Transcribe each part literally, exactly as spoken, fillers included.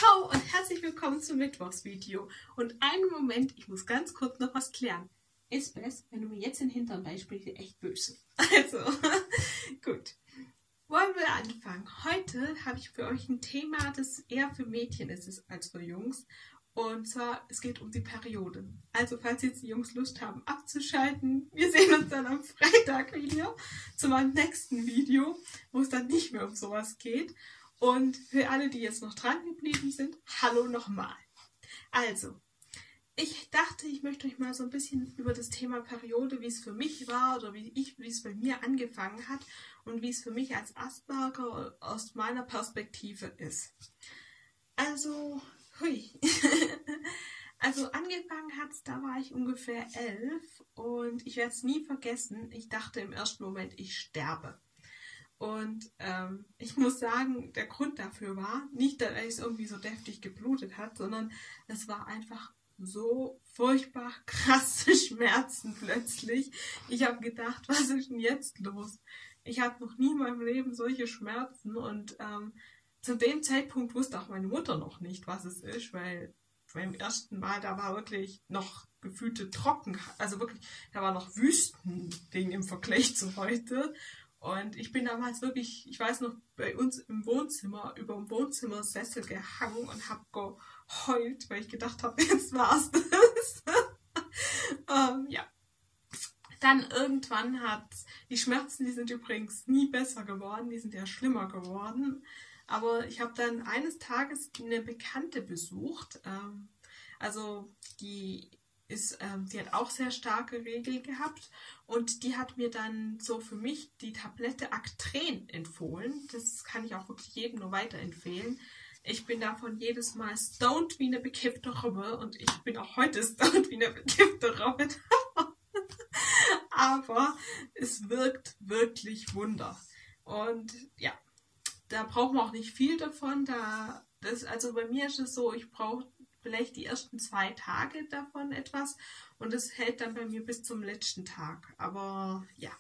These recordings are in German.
Ciao und herzlich willkommen zum Mittwochsvideo. Und einen Moment, ich muss ganz kurz noch was klären. Ist besser, wenn du mir jetzt den Hintern beisprichst, echt böse. Also, gut. Wollen wir anfangen? Heute habe ich für euch ein Thema, das eher für Mädchen ist als für Jungs. Und zwar, es geht um die Periode. Also, falls jetzt die Jungs Lust haben abzuschalten, wir sehen uns dann am Freitag wieder zu meinem nächsten Video, wo es dann nicht mehr um sowas geht. Und für alle, die jetzt noch dran geblieben sind, hallo nochmal. Also, ich dachte, ich möchte euch mal so ein bisschen über das Thema Periode, wie es für mich war oder wie ich, wie es bei mir angefangen hat und wie es für mich als Asperger aus meiner Perspektive ist. Also, hui. Also angefangen hat es, da war ich ungefähr elf und ich werde es nie vergessen, ich dachte im ersten Moment, ich sterbe. Und ähm, ich muss sagen, der Grund dafür war nicht, dass es irgendwie so deftig geblutet hat, sondern es war einfach so furchtbar krasse Schmerzen plötzlich. Ich habe gedacht, was ist denn jetzt los? Ich hatte noch nie in meinem Leben solche Schmerzen und ähm, zu dem Zeitpunkt wusste auch meine Mutter noch nicht, was es ist, weil beim ersten Mal, da war wirklich noch gefühlte Trockenheit, also wirklich, da war noch Wüstending im Vergleich zu heute. Und ich bin damals wirklich, ich weiß noch, bei uns im Wohnzimmer, über dem Wohnzimmersessel gehangen und habe geheult, weil ich gedacht habe, jetzt war's das. ähm, ja. Dann irgendwann hat die Schmerzen, die sind übrigens nie besser geworden, die sind ja schlimmer geworden. Aber ich habe dann eines Tages eine Bekannte besucht, ähm, also die Ist, ähm, die hat auch sehr starke Regeln gehabt und die hat mir dann so für mich die Tablette Actren empfohlen. Das kann ich auch wirklich jedem nur weiterempfehlen. Ich bin davon jedes Mal stoned wie eine bekiffte Robbe und ich bin auch heute stoned wie eine bekiffte Robbe. Aber es wirkt wirklich Wunder. Und ja, da braucht man auch nicht viel davon. Da, das, also bei mir ist es so, ich brauche vielleicht die ersten zwei Tage davon etwas und es hält dann bei mir bis zum letzten Tag. Aber ja,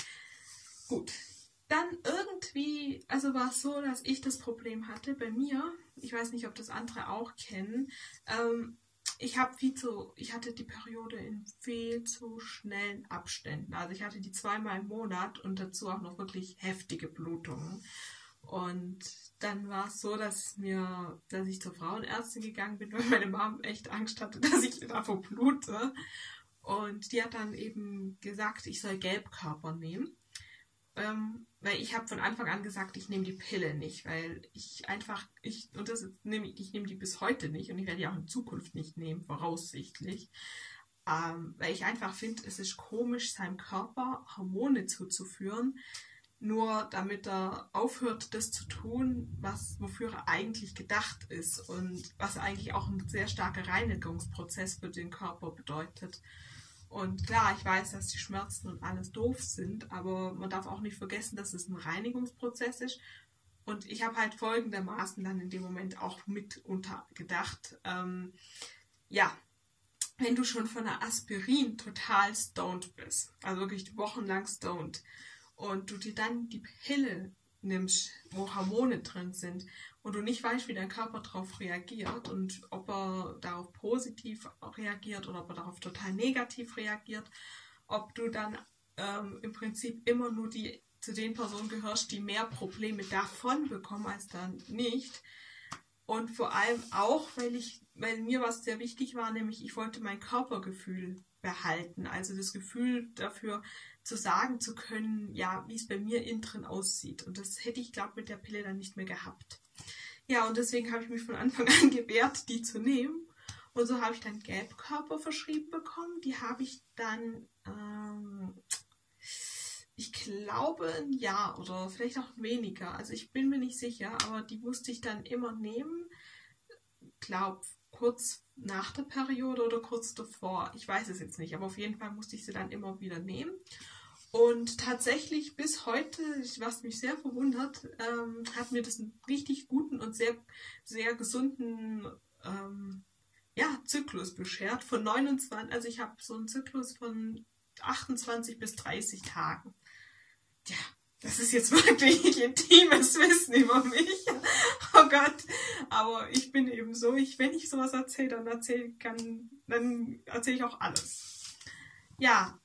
gut. Dann irgendwie, also war es so, dass ich das Problem hatte bei mir, ich weiß nicht, ob das andere auch kennen, ähm, ich habe viel zu, ich hatte die Periode in viel zu schnellen Abständen. Also ich hatte die zweimal im Monat und dazu auch noch wirklich heftige Blutungen. Und dann war es so, dass mir, dass ich zur Frauenärztin gegangen bin, weil meine Mom echt Angst hatte, dass ich davor blute. Und die hat dann eben gesagt, ich soll Gelbkörper nehmen. Ähm, weil ich habe von Anfang an gesagt, ich nehme die Pille nicht, weil ich einfach, ich, und das nehme ich, ich nehme die bis heute nicht und ich werde die auch in Zukunft nicht nehmen, voraussichtlich. Ähm, weil ich einfach finde, es ist komisch, seinem Körper Hormone zuzuführen, nur damit er aufhört, das zu tun, was, wofür er eigentlich gedacht ist und was eigentlich auch ein sehr starker Reinigungsprozess für den Körper bedeutet. Und klar, ich weiß, dass die Schmerzen und alles doof sind, aber man darf auch nicht vergessen, dass es ein Reinigungsprozess ist. Und ich habe halt folgendermaßen dann in dem Moment auch mitunter gedacht, ähm, ja, wenn du schon von der Aspirin total stoned bist, also wirklich wochenlang stoned, und du dir dann die Pille nimmst, wo Hormone drin sind und du nicht weißt, wie dein Körper darauf reagiert und ob er darauf positiv reagiert oder ob er darauf total negativ reagiert, ob du dann ähm, im Prinzip immer nur die zu den Personen gehörst, die mehr Probleme davon bekommen als dann nicht. Und vor allem auch, weil ich, weil mir was sehr wichtig war, nämlich ich wollte mein Körpergefühl behalten, also das Gefühl dafür zu sagen zu können, ja, wie es bei mir innen drin aussieht. Und das hätte ich, glaube ich, mit der Pille dann nicht mehr gehabt. Ja, und deswegen habe ich mich von Anfang an gewehrt, die zu nehmen. Und so habe ich dann Gelbkörper verschrieben bekommen. Die habe ich dann, ähm, ich glaube, ein Jahr oder vielleicht auch weniger. Also ich bin mir nicht sicher, aber die musste ich dann immer nehmen. Ich glaube, kurz nach der Periode oder kurz davor. Ich weiß es jetzt nicht, aber auf jeden Fall musste ich sie dann immer wieder nehmen. Und tatsächlich bis heute, was mich sehr verwundert, ähm, hat mir das einen richtig guten und sehr, sehr gesunden ähm, ja, Zyklus beschert. Von neunundzwanzig, also ich habe so einen Zyklus von achtundzwanzig bis dreißig Tagen. Ja, das ist jetzt wirklich intimes Wissen über mich. Oh Gott. Aber ich bin eben so, ich, wenn ich sowas erzähle, dann erzähle kann, dann erzähle ich auch alles. Ja,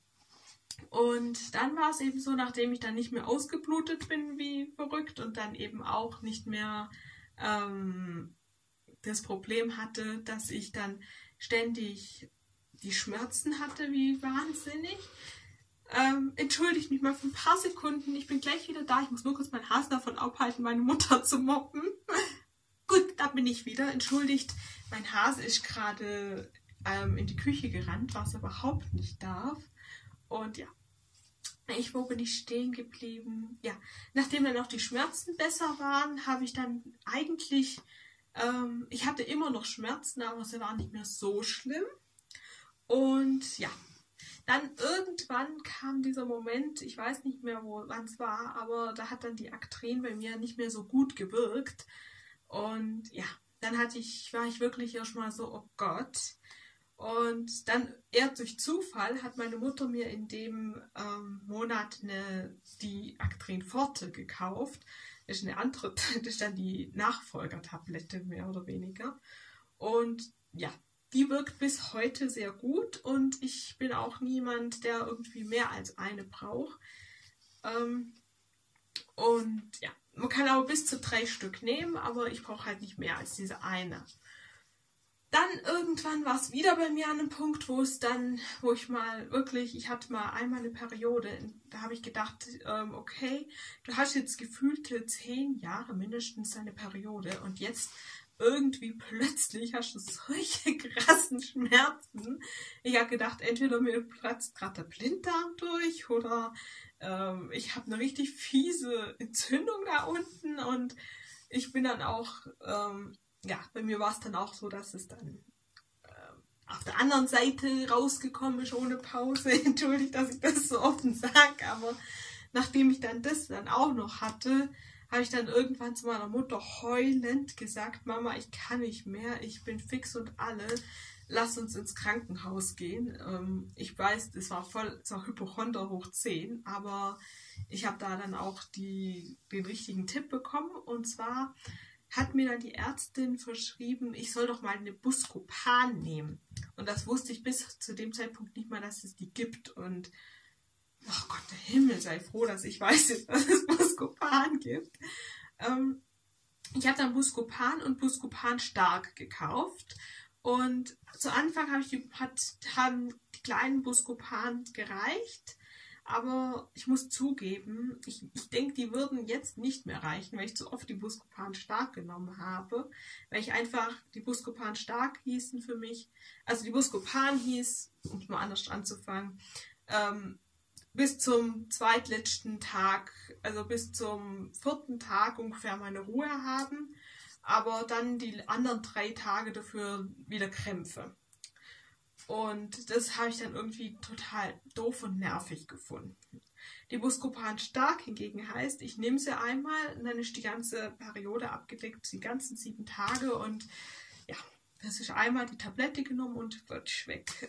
und dann war es eben so, nachdem ich dann nicht mehr ausgeblutet bin wie verrückt und dann eben auch nicht mehr ähm, das Problem hatte, dass ich dann ständig die Schmerzen hatte wie wahnsinnig. Ähm, entschuldigt mich mal für ein paar Sekunden, ich bin gleich wieder da. Ich muss nur kurz meinen Hase davon abhalten, meine Mutter zu mobben. Gut, da bin ich wieder. Entschuldigt, mein Hase ist gerade ähm, in die Küche gerannt, was er überhaupt nicht darf. Und ja, ich, wo bin ich stehen geblieben? Ja, nachdem dann auch die Schmerzen besser waren, habe ich dann eigentlich, ähm, ich hatte immer noch Schmerzen, aber sie waren nicht mehr so schlimm. Und ja, dann irgendwann kam dieser Moment, ich weiß nicht mehr, wann es war, aber da hat dann die Actren bei mir nicht mehr so gut gewirkt. Und ja, dann hatte ich, war ich wirklich erstmal so, oh Gott. Und dann eher durch Zufall hat meine Mutter mir in dem ähm, Monat eine, die Actren Forte gekauft. Das ist eine andere, das ist dann die Nachfolgertablette mehr oder weniger. Und ja, die wirkt bis heute sehr gut und ich bin auch niemand, der irgendwie mehr als eine braucht. Ähm, und ja, man kann aber bis zu drei Stück nehmen, aber ich brauche halt nicht mehr als diese eine. Dann irgendwann war es wieder bei mir an einem Punkt, wo es dann, wo ich mal wirklich, ich hatte mal einmal eine Periode, da habe ich gedacht, ähm, okay, du hast jetzt gefühlte zehn Jahre mindestens eine Periode und jetzt irgendwie plötzlich hast du solche krassen Schmerzen. Ich habe gedacht, entweder mir platzt gerade der Blinddarm durch oder ähm, ich habe eine richtig fiese Entzündung da unten und ich bin dann auch... Ähm, ja, bei mir war es dann auch so, dass es dann äh, auf der anderen Seite rausgekommen ist ohne Pause. Entschuldigt, dass ich das so offen sage, aber nachdem ich dann das dann auch noch hatte, habe ich dann irgendwann zu meiner Mutter heulend gesagt, Mama, ich kann nicht mehr, ich bin fix und alle, lass uns ins Krankenhaus gehen. Ähm, ich weiß, das war voll, das war Hypochonder hoch zehn, aber ich habe da dann auch die, den richtigen Tipp bekommen und zwar hat mir dann die Ärztin verschrieben, ich soll doch mal eine Buscopan nehmen. Und das wusste ich bis zu dem Zeitpunkt nicht mal, dass es die gibt. Und, oh Gott, der Himmel sei froh, dass ich weiß, dass es Buscopan gibt. Ähm, ich habe dann Buscopan und Buscopan Stark gekauft. Und zu Anfang habe ich die, hat, haben die kleinen Buscopan gereicht. Aber ich muss zugeben, ich, ich denke, die würden jetzt nicht mehr reichen, weil ich zu oft die Buscopan Stark genommen habe. Weil ich einfach, die Buscopan Stark hießen für mich, also die Buscopan hieß, um es mal anders anzufangen, ähm, bis zum zweitletzten Tag, also bis zum vierten Tag ungefähr meine Ruhe haben, aber dann die anderen drei Tage dafür wieder Krämpfe. Und das habe ich dann irgendwie total doof und nervig gefunden. Die Buscopan Stark hingegen heißt, ich nehme sie einmal und dann ist die ganze Periode abgedeckt, die ganzen sieben Tage und ja, das ist einmal die Tablette genommen und wird weg.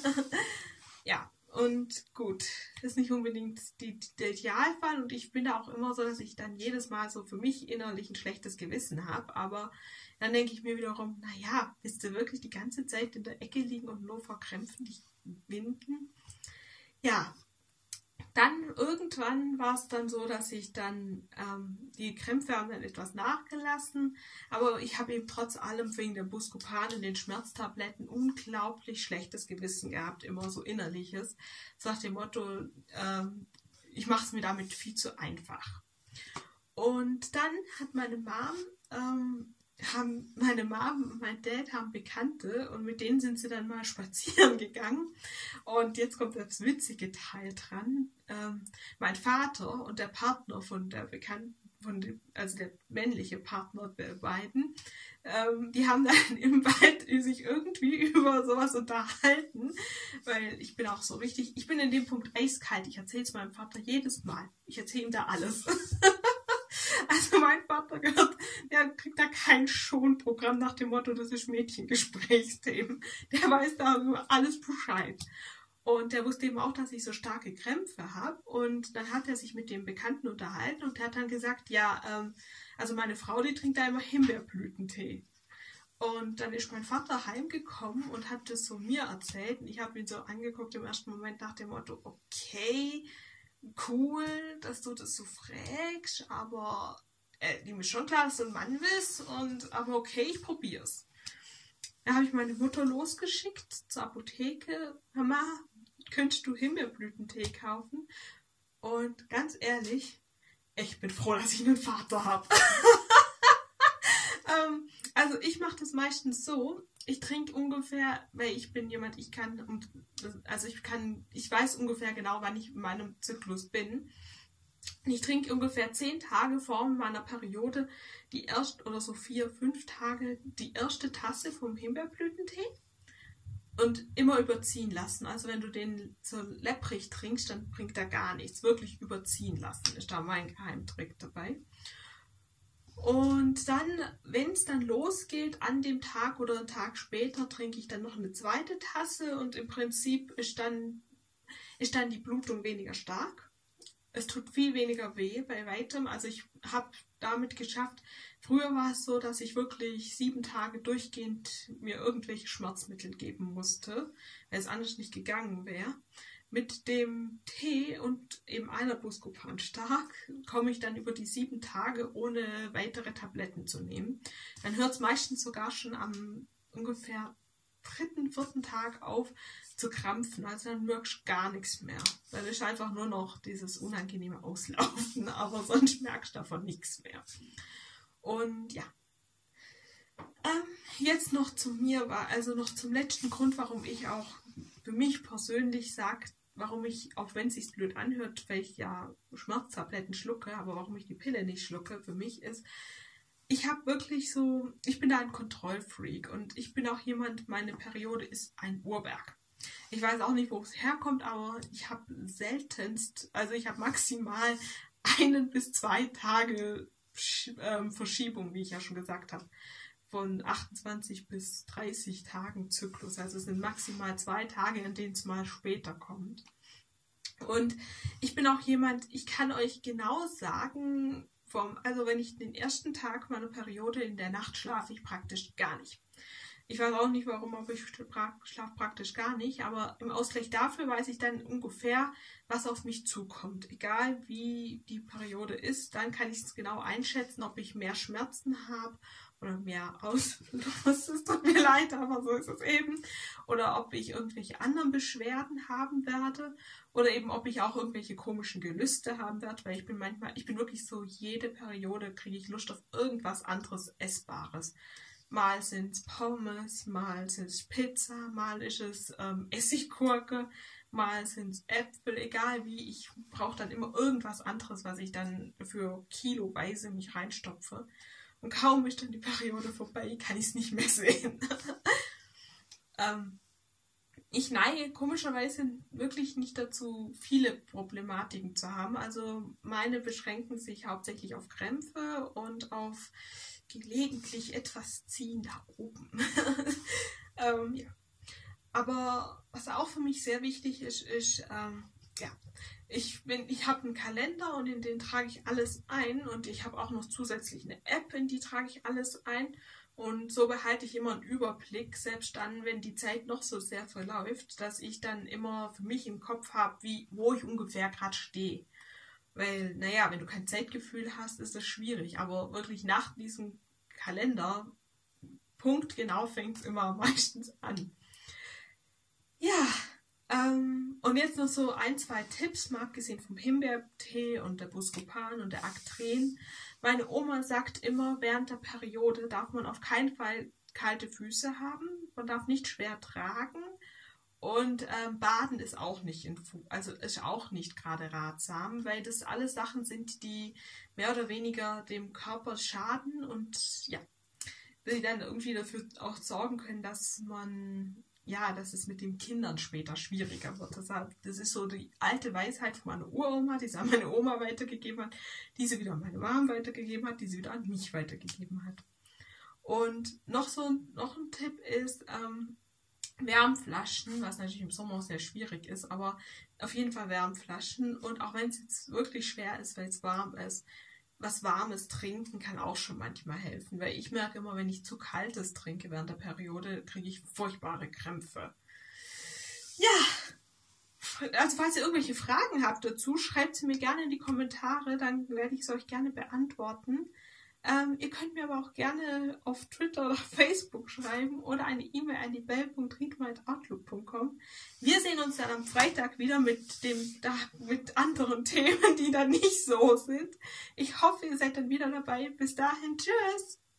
Ja, und gut, das ist nicht unbedingt die, der Idealfall und ich bin da auch immer so, dass ich dann jedes Mal so für mich innerlich ein schlechtes Gewissen habe, aber dann denke ich mir wiederum, naja, willst du wirklich die ganze Zeit in der Ecke liegen und nur vor Krämpfen dich winden? Ja, dann irgendwann war es dann so, dass ich dann, ähm, die Krämpfe haben dann etwas nachgelassen, aber ich habe eben trotz allem wegen der Buscopan und den Schmerztabletten unglaublich schlechtes Gewissen gehabt, immer so innerliches. So nach dem Motto, ähm, ich mache es mir damit viel zu einfach. Und dann hat meine Mom, ähm, haben meine Mom und mein Dad haben Bekannte und mit denen sind sie dann mal spazieren gegangen. Und jetzt kommt das witzige Teil dran. Ähm, mein Vater und der Partner von der Bekannten, von dem, also der männliche Partner der beiden, ähm, die haben dann im Wald sich irgendwie über sowas unterhalten, weil ich bin auch so richtig, ich bin in dem Punkt eiskalt. Ich erzähle es meinem Vater jedes Mal. Ich erzähle ihm da alles. Also mein Vater gehört, der kriegt da kein Schonprogramm nach dem Motto, das ist Mädchengesprächsthemen. Der weiß da über alles Bescheid. Und der wusste eben auch, dass ich so starke Krämpfe habe. Und dann hat er sich mit dem Bekannten unterhalten und der hat dann gesagt, ja, ähm, Also meine Frau, die trinkt da immer Himbeerblütentee. Und dann ist mein Vater heimgekommen und hat das so mir erzählt. Und ich habe ihn so angeguckt im ersten Moment nach dem Motto, okay, cool, dass du das so fragst, aber äh, ihm ist schon klar, dass du ein Mann bist. Und, aber okay, ich probier's. Da habe ich meine Mutter losgeschickt zur Apotheke. Mama, könntest du Himbeerblütentee kaufen? Und ganz ehrlich, ich bin froh, dass ich einen Vater habe. ähm, also ich mache das meistens so, ich trinke ungefähr, weil ich bin jemand, ich kann, und also ich kann, ich weiß ungefähr genau, wann ich in meinem Zyklus bin. Ich trinke ungefähr zehn Tage vor meiner Periode die erste, oder so vier, fünf Tage die erste Tasse vom Himbeerblütentee. Und immer überziehen lassen. Also wenn du den so lepprig trinkst, dann bringt er gar nichts. Wirklich überziehen lassen ist da mein Geheimtrick dabei. Und dann, wenn es dann losgeht, an dem Tag oder einen Tag später, trinke ich dann noch eine zweite Tasse. Und im Prinzip ist dann, ist dann die Blutung weniger stark. Es tut viel weniger weh bei weitem. Also ich habe damit geschafft, früher war es so, dass ich wirklich sieben Tage durchgehend mir irgendwelche Schmerzmittel geben musste, weil es anders nicht gegangen wäre. Mit dem Tee und eben einer Buscopan stark komme ich dann über die sieben Tage ohne weitere Tabletten zu nehmen. Dann hört es meistens sogar schon am ungefähr dritten, vierten Tag auf zu krampfen. Also dann merkst du gar nichts mehr. Dann ist einfach nur noch dieses unangenehme Auslaufen, aber sonst merkst du davon nichts mehr. Und ja, ähm, jetzt noch zu mir, war also noch zum letzten Grund, warum ich auch für mich persönlich sage, warum ich, auch wenn es sich blöd anhört, weil ich ja Schmerztabletten schlucke, aber warum ich die Pille nicht schlucke, für mich ist, ich habe wirklich so, ich bin da ein Kontrollfreak und ich bin auch jemand, meine Periode ist ein Uhrwerk. Ich weiß auch nicht, wo es herkommt, aber ich habe seltenst, also ich habe maximal einen bis zwei Tage ähm, Verschiebung, wie ich ja schon gesagt habe, von achtundzwanzig bis dreißig Tagen Zyklus. Also es sind maximal zwei Tage, in denen es mal später kommt. Und ich bin auch jemand, ich kann euch genau sagen, vom, also wenn ich den ersten Tag meiner Periode in der Nacht schlafe ich praktisch gar nicht. Ich weiß auch nicht warum, aber ich schlafe praktisch gar nicht, aber im Ausgleich dafür weiß ich dann ungefähr, was auf mich zukommt. Egal wie die Periode ist, dann kann ich es genau einschätzen, ob ich mehr Schmerzen habe oder mehr Ausfluss, es tut mir leid, aber so ist es eben. Oder ob ich irgendwelche anderen Beschwerden haben werde oder eben ob ich auch irgendwelche komischen Gelüste haben werde, weil ich bin manchmal, ich bin wirklich so, jede Periode kriege ich Lust auf irgendwas anderes Essbares. Mal sind es Pommes, mal sind es Pizza, mal ist es ähm, Essiggurke, mal sind es Äpfel, egal wie. Ich brauche dann immer irgendwas anderes, was ich dann für kiloweise mich reinstopfe. Und kaum ist dann die Periode vorbei, kann ich es nicht mehr sehen. ähm, ich neige komischerweise wirklich nicht dazu, viele Problematiken zu haben. Also meine beschränken sich hauptsächlich auf Krämpfe und auf gelegentlich etwas ziehen da oben. ähm, ja. Aber was auch für mich sehr wichtig ist, ist, ähm, ja, ich bin, ich habe einen Kalender und in den trage ich alles ein und ich habe auch noch zusätzlich eine App, in die trage ich alles ein und so behalte ich immer einen Überblick, selbst dann, wenn die Zeit noch so sehr verläuft, dass ich dann immer für mich im Kopf habe, wie, wo ich ungefähr gerade stehe. Weil, naja, wenn du kein Zeitgefühl hast, ist das schwierig. Aber wirklich nach diesem Kalender, punktgenau fängt es immer meistens an. Ja, ähm, und jetzt noch so ein, zwei Tipps, mal abgesehen vom Himbeertee und der Buscopan und der Actren. Meine Oma sagt immer, während der Periode darf man auf keinen Fall kalte Füße haben. Man darf nicht schwer tragen. Und ähm, Baden ist auch nicht in Fu- also ist auch nicht gerade ratsam, weil das alles Sachen sind, die mehr oder weniger dem Körper schaden und ja, die dann irgendwie dafür auch sorgen können, dass man, ja, dass es mit den Kindern später schwieriger wird. Deshalb, das ist so die alte Weisheit von meiner Uroma, die sie an meine Oma weitergegeben hat, die sie wieder an meine Mom weitergegeben hat, die sie wieder an mich weitergegeben hat. Und noch so noch ein Tipp ist, ähm, Wärmflaschen, was natürlich im Sommer sehr schwierig ist, aber auf jeden Fall Wärmflaschen und auch wenn es jetzt wirklich schwer ist, weil es warm ist, was Warmes trinken kann auch schon manchmal helfen, weil ich merke immer, wenn ich zu Kaltes trinke während der Periode, kriege ich furchtbare Krämpfe. Ja, also falls ihr irgendwelche Fragen habt dazu, schreibt sie mir gerne in die Kommentare, dann werde ich es euch gerne beantworten. Ähm, ihr könnt mir aber auch gerne auf Twitter oder Facebook schreiben oder eine E-Mail an die bell punkt riedma at outlook punkt com. Wir sehen uns dann am Freitag wieder mit dem da, mit anderen Themen, die dann nicht so sind. Ich hoffe, ihr seid dann wieder dabei. Bis dahin, tschüss!